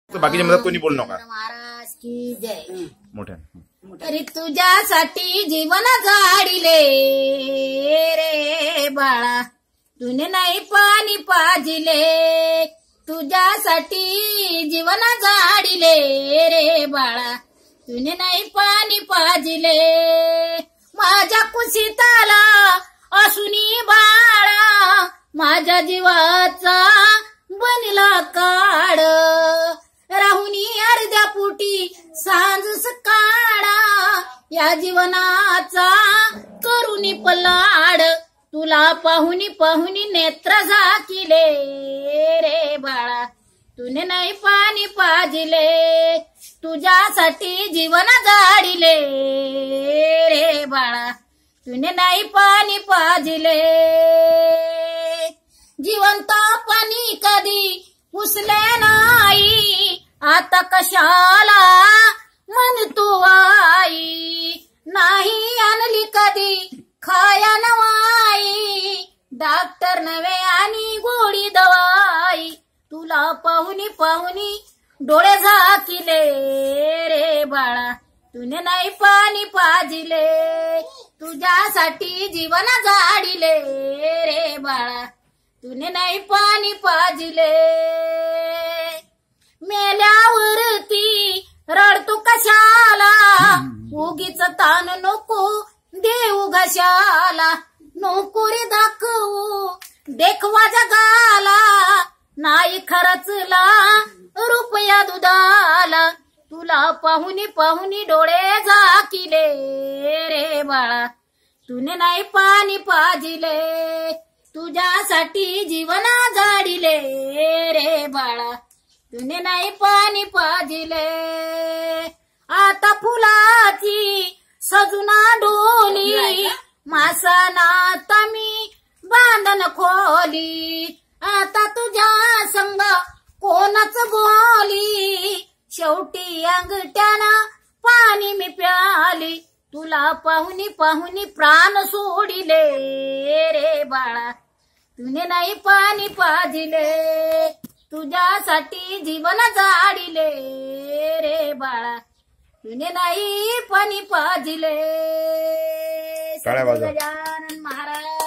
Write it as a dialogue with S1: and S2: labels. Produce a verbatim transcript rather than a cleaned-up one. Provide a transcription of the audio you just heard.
S1: बाकीच्या मदत कोणी बोलू नका।
S2: महाराज की जय।
S1: मोठ्या
S2: तरी तुझ्यासाठी जीवन जाडिले रे बाळा, तुने नाही पाणी पाजिले। तुझ्यासाठी जीवन जाडिले रे बाळा, तुने नाही पाणी पाजिले। माझ्या कुशीताला असूनी बाळा, माझ्या जीवाचा बनला काळ। राहुनी अर्ध्या पोटी सांज सकाळा, या जीवनाचा करुनी पलाड। तुला पाहुनी पाहुनी नेत्र झाकिले रे बाळा, तुने नाही पाणी पाजिले। तुझ्यासाठी जीवन जाडिले रे बाळा, तुने नाही पाणी पाजिले। जिवंत पाणी कधी पुसले नाही, आता कशाला मन तू आई। नाही आणली कधी खाया नवाई, डॉक्टर नवे आणि गोडी दवाई। तुला पाहुनी पाहुनी डोळे झाकिले रे बाळा, तुने नाही पाणी पाजिले। तुझ्यासाठी जीवन जाडिले रे बाळा, तुने नाही पाणी पाजिले। मेल्यावरती रडतो कशाला, उगीच ताण नको देऊ घशाला। नको रे दाखवू देखवा जगाला, नाही खरचला रुपया दुधाला। तुला पाहुनी पाहुनी डोळे झाकिले रे बाळा, तुने नाही पाणी पाजिले। तुझ्यासाठी जीवन जाडिले रे बाळा, तुने नाही पाणी पाजिले। आता फुलाची सजुना डोली, मासनात मी बांधन खोली। आता तुझ्या संग कोणच बोली, शेवटी अंगठ्यानं पाणी मी प्याली। तुला पाहुनी पाहुनी प्राण सोडिले रे बाळा, तुने नाही पाणी पाजिले। तुझ्यासाठी जीवन जाडिले रे बाळा, तुने नाही पाणी पाजिले। गजानन महाराज।